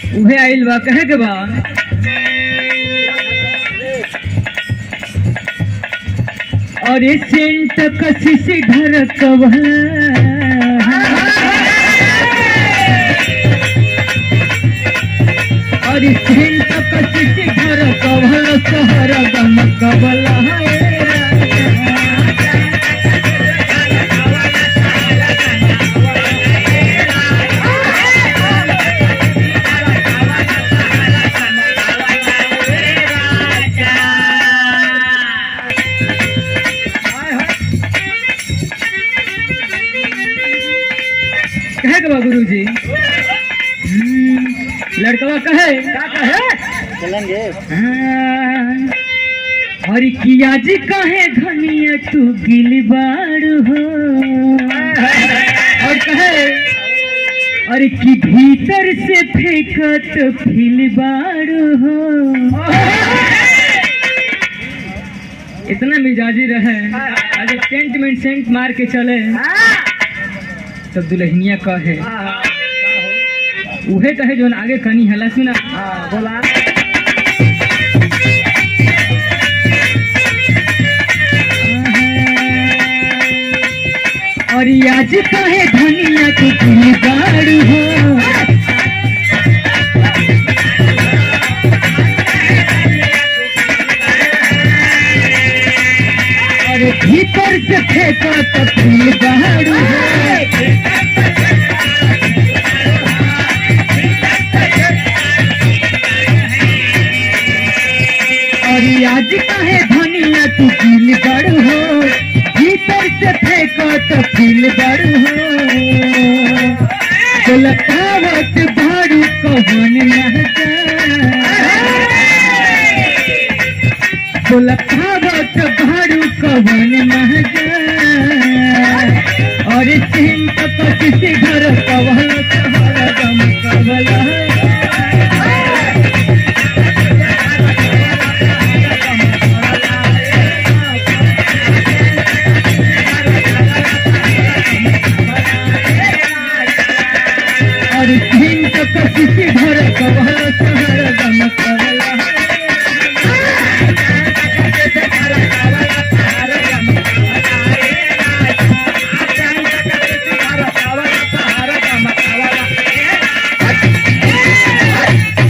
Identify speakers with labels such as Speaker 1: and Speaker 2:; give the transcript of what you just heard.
Speaker 1: उहे आइल बा कहे के बा और ये सेंट कसी से घर कवला और ये सेंट कसी से घर कवला शहर गम कवला गुरु जी लड़कवा कहे
Speaker 2: चलेंगे
Speaker 1: और किया जी कहे धनिया तू गिलबाड़ हो और कहे और कि भीतर से फेंकत फिलबाड़ हो। इतना मिजाजी रहे आज टेंट में सेंट मार के चले तब दुल्हनिया कहे उहे कहे जो आगे कनी हला सुना
Speaker 2: बोला
Speaker 1: और आज कहे धनिया तू गिलबाड़ हो और भीतर से फेंको तो फिलबाड़ हो। आज कहे धनिया तू गिलबाड़ हो भीतर से फेंको तो फिलबाड़ हो। बोलतावत भाड़ू कौन महका बोलतावत भाड़ू कौन महका और सिंह तो किसी घर कवल